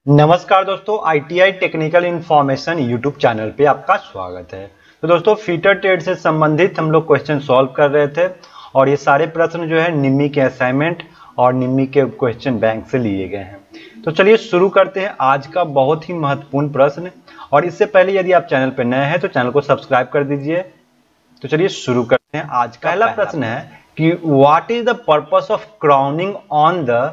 नमस्कार दोस्तों, ITI technical information YouTube channel पे आपका स्वागत है। तो दोस्तों, फीटर ट्रेड से संबंधित हम लोग क्वेश्चन सॉल्व कर रहे थे और ये सारे प्रश्न जो है निम्मी के असाइनमेंट और निम्मी के क्वेश्चन बैंक से लिए गए हैं। तो चलिए शुरू करते हैं आज का बहुत ही महत्वपूर्ण प्रश्न। और इससे पहले यदि आप चैनल पर नए हैं तो चैनल को सब्सक्राइब कर दीजिए। तो चलिए शुरू करते हैं। आज का पहला प्रश्न है कि what is the purpose of crowning on the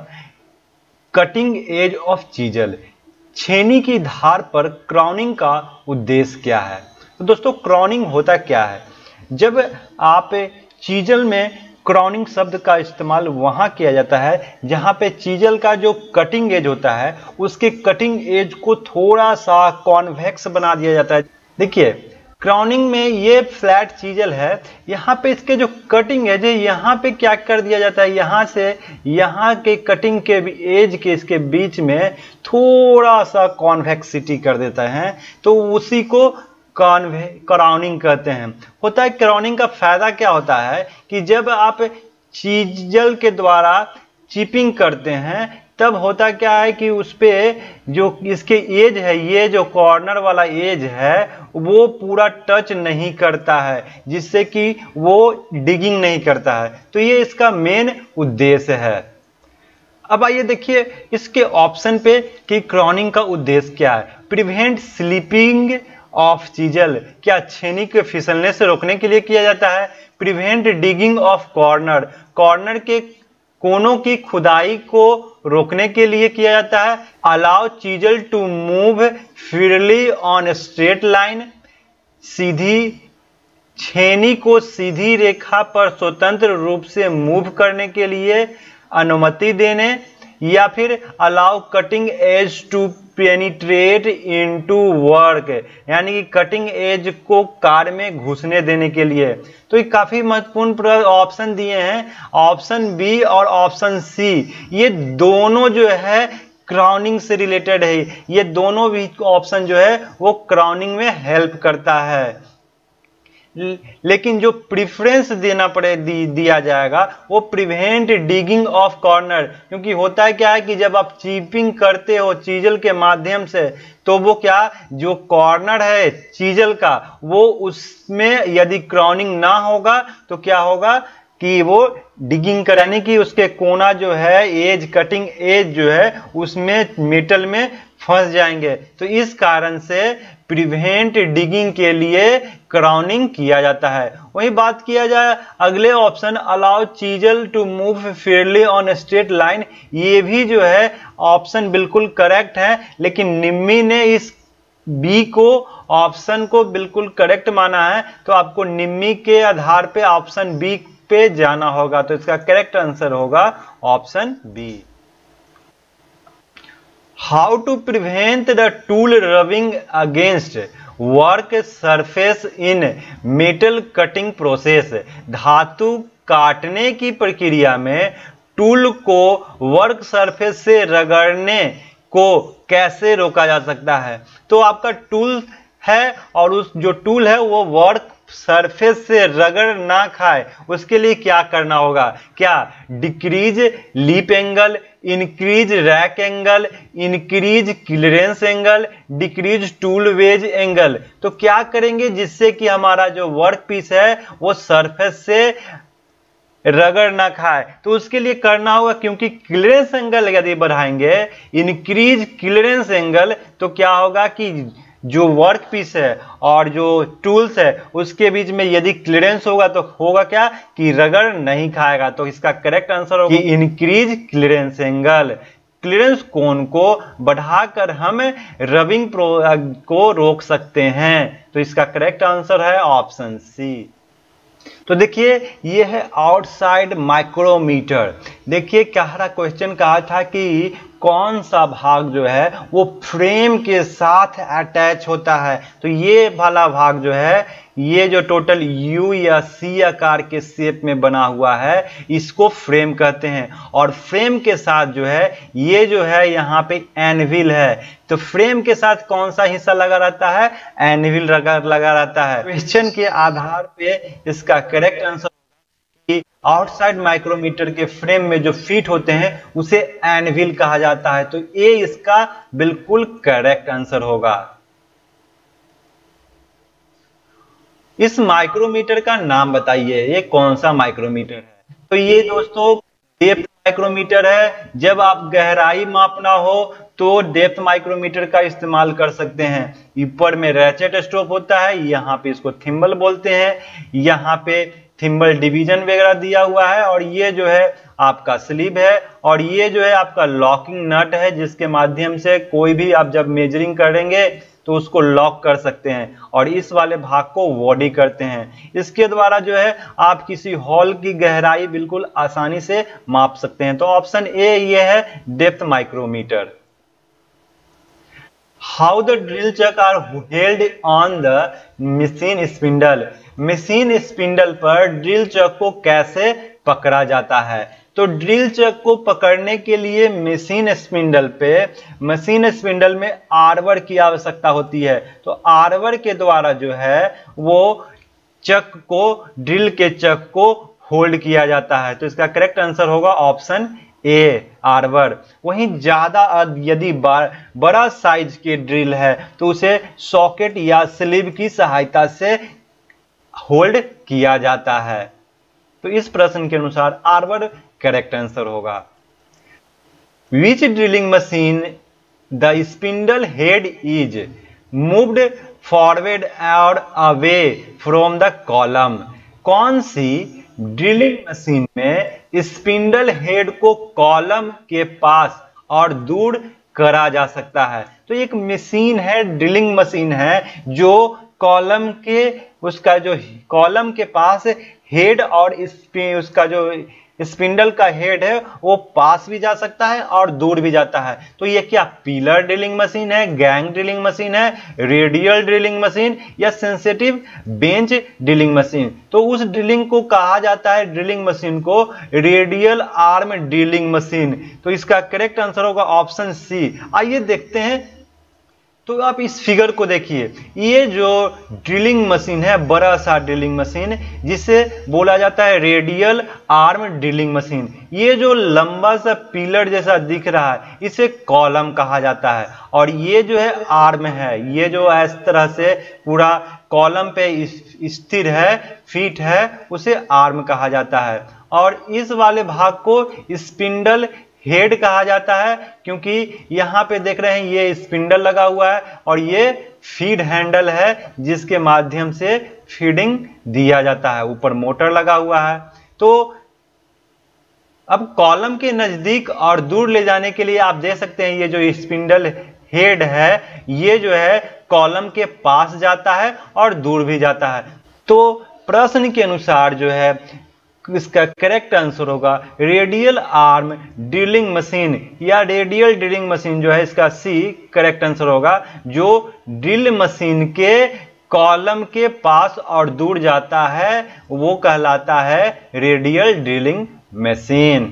cutting edge of chisel. छेनी की धार पर क्राउनिंग का उद्देश्य क्या है। तो दोस्तों, क्राउनिंग होता क्या है? जब आप चीजल में क्राउनिंग शब्द का इस्तेमाल वहां किया जाता है जहां पे चीजल का जो कटिंग एज होता है उसके कटिंग एज को थोड़ा सा कॉन्वेक्स बना दिया जाता है। देखिए, क्राउनिंग में ये फ्लैट चीजल है, यहाँ पे इसके जो कटिंग एज है यहाँ पे क्या कर दिया जाता है, यहाँ से यहाँ के कटिंग के एज के इसके बीच में थोड़ा सा कॉन्वेक्सिटी कर देता है, तो उसी को क्राउनिंग कहते हैं। होता है क्राउनिंग का फायदा क्या होता है कि जब आप चीजल के द्वारा चिपिंग करते हैं तब होता क्या है कि उस पे जो इसके एज है, ये जो कॉर्नर वाला एज है वो पूरा टच नहीं करता है, जिससे कि वो डिगिंग नहीं करता है। तो ये इसका मेन उद्देश्य है। अब आइए देखिए इसके ऑप्शन पे कि क्राउनिंग का उद्देश्य क्या है। प्रिवेंट स्लिपिंग ऑफ चीजल, क्या छेनी के फिसलने से रोकने के लिए किया जाता है। Prevent digging of corner, corner के कोनों की खुदाई को रोकने के लिए किया जाता है। Allow chisel to move freely on straight line, सीधी छेनी को सीधी रेखा पर स्वतंत्र रूप से मूव करने के लिए अनुमति देने, या फिर allow cutting edge to penetrate into work, यानी कि कटिंग एज को कार में घुसने देने के लिए। तो ये काफी महत्वपूर्ण ऑप्शन दिए हैं, ऑप्शन बी और ऑप्शन सी। ये दोनों जो है क्राउनिंग से रिलेटेड है। ये दोनों भी ऑप्शन जो है वो क्राउनिंग में हेल्प करता है। लेकिन जो प्रिफरेंस देना दिया जाएगा वो प्रिवेंट डिगिंग ऑफ कॉर्नर, क्योंकि होता है क्या है कि जब आप चिपिंग करते हो चीजल के माध्यम से तो वो क्या, जो कॉर्नर है चीजल का वो उसमें यदि क्राउनिंग ना होगा तो क्या होगा कि वो डिगिंग कराने की उसके कोना जो है एज, कटिंग एज जो है उसमें मेटल में फंस जाएंगे। तो इस कारण से प्रिवेंट डिगिंग के लिए क्राउनिंग किया जाता है। वही बात किया जाए अगले option allow chisel to move freely on straight line, ये भी जो है ऑप्शन बिल्कुल करेक्ट है, लेकिन निम्मी ने इस बी को ऑप्शन को बिल्कुल करेक्ट माना है, तो आपको निम्मी के आधार पे ऑप्शन बी पे जाना होगा। तो इसका करेक्ट आंसर होगा option B. How to prevent the tool rubbing against work surface in metal cutting process, धातु काटने की प्रक्रिया में टूल को वर्क सरफेस से रगड़ने को कैसे रोका जा सकता है। तो आपका टूल है और उस जो टूल है वो वर्क सरफेस से रगड़ ना खाए, उसके लिए क्या करना होगा। क्या decrease lip angle, increase rake angle, increase clearance angle, decrease tool wedge angle. तो क्या करेंगे जिससे कि हमारा जो वर्क पीस है वो सरफेस से रगड़ ना खाए। तो उसके लिए करना होगा, क्योंकि क्लियरेंस एंगल यदि बढ़ाएंगे, इंक्रीज क्लियरेंस एंगल, तो क्या होगा कि जो वर्क पीस है और जो टूल्स है उसके बीच में यदि क्लियरेंस होगा तो होगा क्या कि रगड़ नहीं खाएगा। तो इसका करेक्ट आंसर होगा कि इंक्रीज क्लियरेंस एंगल। क्लियरेंस कोण को बढ़ाकर हम रबिंग को रोक सकते हैं। तो इसका करेक्ट आंसर है ऑप्शन सी। तो देखिए ये है आउटसाइड माइक्रोमीटर। देखिए क्वेश्चन कहा था कि कौन सा भाग जो है वो फ्रेम के साथ अटैच होता है। तो ये वाला भाग जो है, ये जो टोटल यू या सी आकार के शेप में बना हुआ है इसको फ्रेम कहते हैं। और फ्रेम के साथ जो है ये जो है यहाँ पे एनविल है। तो फ्रेम के साथ कौन सा हिस्सा लगा रहता है, एनविल लगा रहता है। क्वेश्चन के आधार पे इसका करेक्ट आंसर कि आउटसाइड माइक्रोमीटर के फ्रेम में जो फिट होते हैं उसे एनविल कहा जाता है। तो ये इसका बिल्कुल करेक्ट आंसर होगा। इस माइक्रोमीटर का नाम बताइए, ये कौन सा माइक्रोमीटर है? तो ये दोस्तों डेप्थ माइक्रोमीटर है। जब आप गहराई मापना हो तो डेप्थ माइक्रोमीटर का इस्तेमाल कर सकते हैं। ऊपर में रैचेट स्टॉप होता है, यहाँ पे इसको थिम्बल बोलते हैं, यहाँ पे थिम्बल डिवीजन वगैरह दिया हुआ है, और ये जो है आपका स्लीव है, और ये जो है आपका लॉकिंग नट है, जिसके माध्यम से कोई भी आप जब मेजरिंग करेंगे तो उसको लॉक कर सकते हैं, और इस वाले भाग को बॉडी करते हैं। इसके द्वारा जो है आप किसी हॉल की गहराई बिल्कुल आसानी से माप सकते हैं। तो ऑप्शन ए ये है depth micrometer. How the drill chuck are held on the machine spindle. Machine spindle पर ड्रिल चक को कैसे पकड़ा जाता है? तो ड्रिल चक को पकड़ने के लिए मशीन स्पिंडल में आरवर की आवश्यकता होती है। तो आरवर के द्वारा जो है वो चक को, ड्रिल के चक को होल्ड किया जाता है। तो इसका करेक्ट आंसर होगा ऑप्शन ए, आरवर। वहीं ज्यादा यदि बड़ा साइज के ड्रिल है तो उसे सॉकेट या स्लीव की सहायता से होल्ड किया जाता है। तो इस प्रश्न के अनुसार आरवर करेक्ट आंसर होगा। Which drilling machine the spindle head is moved forward और अवे फ्रॉम द कॉलम। कौन सी ड्रिलिंग मशीन में स्पिंडल हेड को कॉलम के पास और दूर करा जा सकता है? तो एक मशीन है, ड्रिलिंग मशीन है, जो कॉलम के, उसका जो कॉलम के पास हेड और उसका जो स्पिंडल का हेड है वो पास भी जा सकता है और दूर भी जाता है। तो ये क्या पिलर ड्रिलिंग मशीन है, गैंग ड्रिलिंग मशीन है, रेडियल ड्रिलिंग मशीन, या सेंसिटिव बेंच ड्रिलिंग मशीन? तो उस ड्रिलिंग को कहा जाता है, ड्रिलिंग मशीन को, रेडियल आर्म ड्रिलिंग मशीन। तो इसका करेक्ट आंसर होगा ऑप्शन सी। आइए देखते हैं। तो आप इस फिगर को देखिए, ये जो ड्रिलिंग मशीन है, बड़ा सा ड्रिलिंग मशीन, जिसे बोला जाता है रेडियल आर्म ड्रिलिंग मशीन। ये जो लंबा सा पिलर जैसा दिख रहा है इसे कॉलम कहा जाता है, और ये जो है आर्म है, ये जो इस तरह से पूरा कॉलम पे स्थिर है, फिट है, उसे आर्म कहा जाता है। और इस वाले भाग को स्पिंडल हेड कहा जाता है, क्योंकि यहां पे देख रहे हैं ये स्पिंडल लगा हुआ है और ये फीड हैंडल है, जिसके माध्यम से फीडिंग दिया जाता है। ऊपर मोटर लगा हुआ है। तो अब कॉलम के नजदीक और दूर ले जाने के लिए आप देख सकते हैं, ये जो स्पिंडल हेड है ये जो है कॉलम के पास जाता है और दूर भी जाता है। तो प्रश्न के अनुसार जो है इसका करेक्ट आंसर होगा रेडियल आर्म ड्रिलिंग मशीन, या रेडियल ड्रिलिंग मशीन जो है इसका सी करेक्ट आंसर होगा, जो ड्रिल मशीन के कॉलम के पास और दूर जाता है वो कहलाता है radial drilling machine.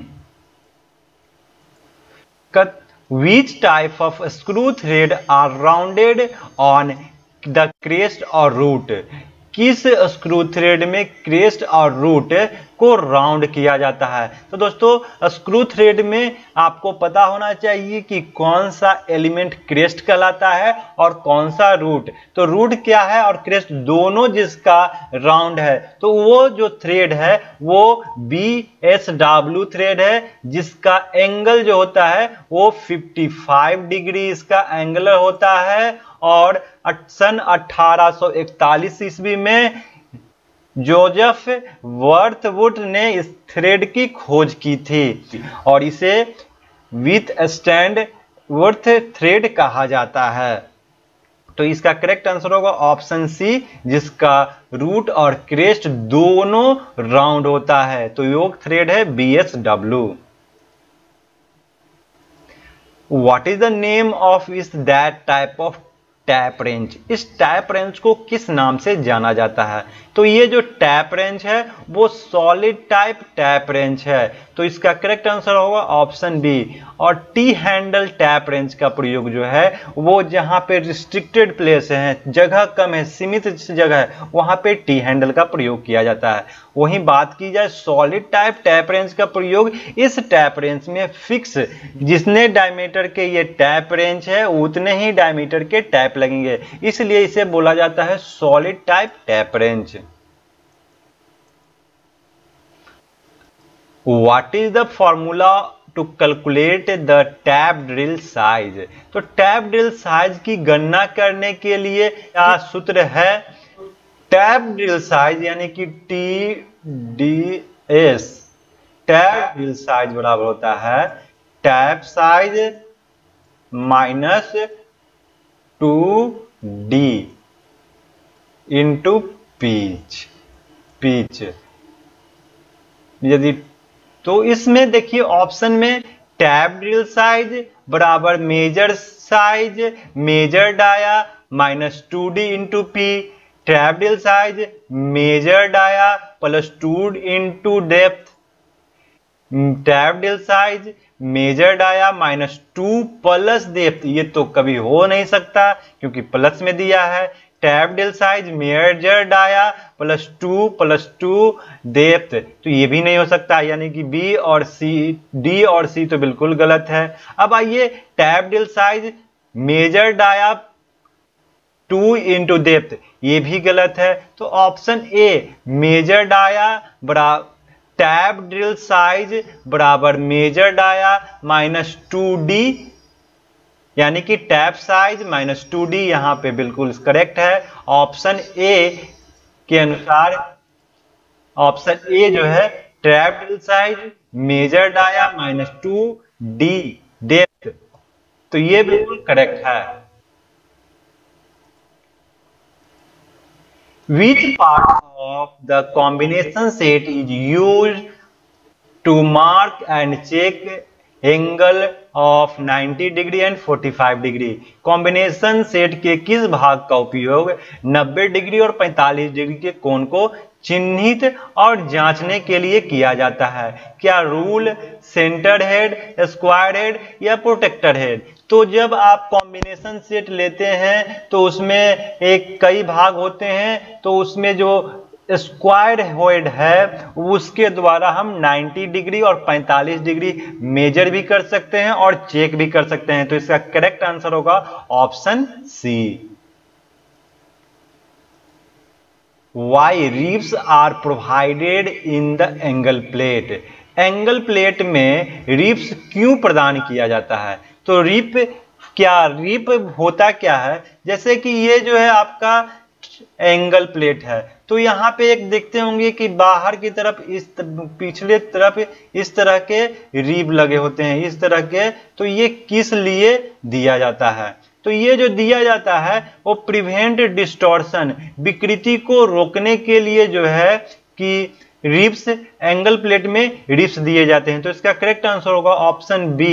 Which type of screw thread are rounded on the crest or root? किस स्क्रू थ्रेड में क्रेस्ट और रूट को राउंड किया जाता है? तो दोस्तों स्क्रू थ्रेड में आपको पता होना चाहिए कि कौन सा एलिमेंट क्रेस्ट कहलाता है और कौन सा रूट। तो रूट क्या है और क्रेस्ट दोनों जिसका राउंड है, तो वो जो थ्रेड है वो BSW थ्रेड है, जिसका एंगल जो होता है वो 55 डिग्री इसका एंगल होता है। और सन 1841 ईस्वी में जोसेफ वर्थवुड ने इस थ्रेड की खोज की थी और इसे विथ स्टैंड वर्थ थ्रेड कहा जाता है। तो इसका करेक्ट आंसर होगा ऑप्शन सी, जिसका रूट और क्रेस्ट दोनों राउंड होता है। तो योक थ्रेड है BSW। What is the name of इस that type of tap wrench? इस टैप रेंच को किस नाम से जाना जाता है? तो ये जो टैप रेंच है वो सॉलिड टाइप टैप रेंच है। तो इसका करेक्ट आंसर होगा ऑप्शन बी। और टी हैंडल टैप रेंच का प्रयोग जो है वो जहां पे रिस्ट्रिक्टेड प्लेस है, जगह कम है, सीमित जगह है, वहां पे टी हैंडल का प्रयोग किया जाता है। वहीं बात की जाए सॉलिड टाइप टैप रेंच का प्रयोग, इस टैप रेंच में फिक्स जितने डायमीटर के ये टैप रेंच है उतने ही डायमीटर के टैप लगेंगे, इसलिए इसे बोला जाता है solid type tap wrench. What is the formula to calculate the tap drill size? तो टैप ड्रिल साइज की गणना करने के लिए क्या सूत्र है? टैप ड्रिल साइज यानी कि TDS, टैप ड्रिल साइज बराबर होता है tap size minus 2D into pitch. यदि तो इसमें देखिए ऑप्शन में टैप ड्रिल साइज बराबर major size major dia minus 2D into P, tap drill size major dia plus 2 into depth, tap drill size major dia minus 2 plus depth, ये तो कभी हो नहीं सकता क्योंकि प्लस में दिया है। Tap drill size major dia plus 2 depth, तो ये भी नहीं हो सकता, यानी कि बी और सी, डी और सी तो बिल्कुल गलत है। अब आइए tap drill size major dia 2 into depth, ये भी गलत है। तो ऑप्शन ए मेजर डाया बराबर टैप ड्रिल साइज बराबर मेजर डाया माइनस 2D, यानी कि टैप साइज माइनस 2D यहां पे बिल्कुल करेक्ट है। ऑप्शन ए के अनुसार ऑप्शन ए जो है tap drill size major dia minus 2D depth, तो ये बिल्कुल करेक्ट है। Which part of the combination set is used to mark and check angle of 90 degree and 45 degree? Combination set के किस भाग का उपयोग 90 डिग्री और 45 डिग्री के कोण को चिन्हित और जांचने के लिए किया जाता है? क्या rule, centre head, square head या प्रोटेक्टर हेड? तो जब आप कॉम्बिनेशन सेट लेते हैं तो उसमें एक कई भाग होते हैं, तो उसमें जो स्क्वायर हेड है उसके द्वारा हम 90 डिग्री और 45 डिग्री मेजर भी कर सकते हैं और चेक भी कर सकते हैं। तो इसका करेक्ट आंसर होगा option C. Why ribs are provided in the angle plate? Angle plate में रिब्स क्यों प्रदान किया जाता है? तो रिप होता क्या है? जैसे कि ये जो है आपका एंगल प्लेट है, तो यहाँ पे एक देखते होंगे कि बाहर की तरफ पिछले तरफ इस तरह के रिब लगे होते हैं, इस तरह के। तो ये किस लिए दिया जाता है? तो ये जो दिया जाता है वो प्रिवेंट डिस्टॉर्शन, विकृति को रोकने के लिए जो है कि रिब्स, एंगल प्लेट में रिब्स दिए जाते हैं। तो इसका करेक्ट आंसर होगा option B.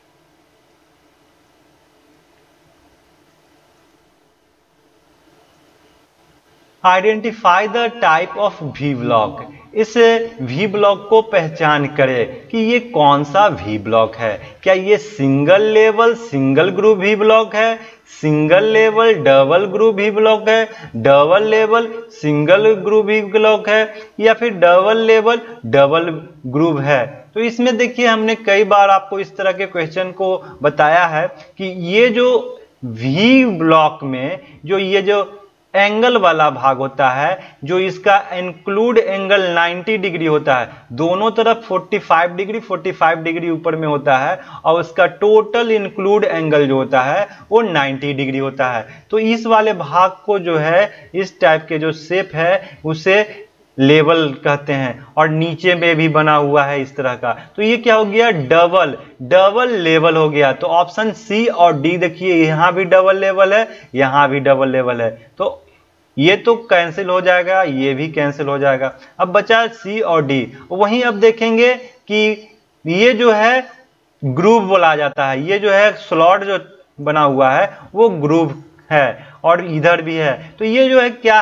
Identify the type of V block. इस वी ब्लॉक को पहचान करें कि ये कौन सा वी ब्लॉक है। क्या ये single level single group V block है, single level double group V block है, double level single group V block है, या फिर डबल लेवल डबल ग्रुप है? तो इसमें देखिए हमने कई बार आपको इस तरह के क्वेश्चन को बताया है कि ये जो वी ब्लॉक में जो ये जो एंगल वाला भाग होता है, जो इसका इंक्लूड एंगल 90 डिग्री होता है, दोनों तरफ 45 डिग्री ऊपर में होता है, और उसका टोटल इंक्लूड एंगल जो होता है वो 90 डिग्री होता है। तो इस वाले भाग को जो है, इस टाइप के जो शेप है उसे लेवल कहते हैं, और नीचे में भी बना हुआ है इस तरह का। तो ये क्या हो गया? डबल लेवल हो गया। तो ऑप्शन सी और डी देखिए, यहां भी डबल लेवल है, यहां भी डबल लेवल है, तो ये तो कैंसिल हो जाएगा, ये भी कैंसिल हो जाएगा। अब बचा सी और डी। वहीं अब देखेंगे कि ये जो है ग्रुव बोला जाता है, ये जो है स्लॉट जो बना हुआ है वो ग्रुव है, और इधर भी है। तो ये जो है क्या है?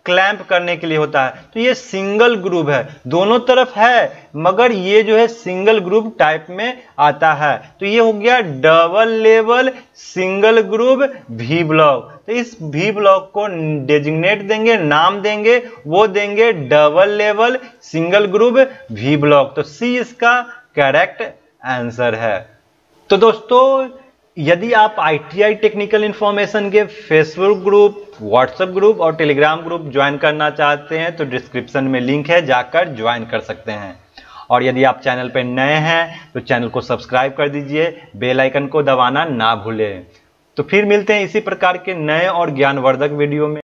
क्लैंप करने के लिए होता है। तो ये सिंगल ग्रुप है, दोनों तरफ है मगर ये जो है सिंगल ग्रुप टाइप में आता है। तो ये हो गया double level single group V block. तो इस वी ब्लॉक को डेजिग्नेट देंगे, नाम देंगे, वो देंगे double level single group V block. तो सी इसका करेक्ट आंसर है। तो दोस्तों यदि आप ITI टेक्निकल इंफॉर्मेशन के फेसबुक ग्रुप, व्हाट्सएप ग्रुप और टेलीग्राम ग्रुप ज्वाइन करना चाहते हैं तो डिस्क्रिप्शन में लिंक है, जाकर ज्वाइन कर सकते हैं। और यदि आप चैनल पर नए हैं तो चैनल को सब्सक्राइब कर दीजिए, बेल आइकन को दबाना ना भूलें। तो फिर मिलते हैं इसी प्रकार के नए और ज्ञानवर्धक वीडियो में।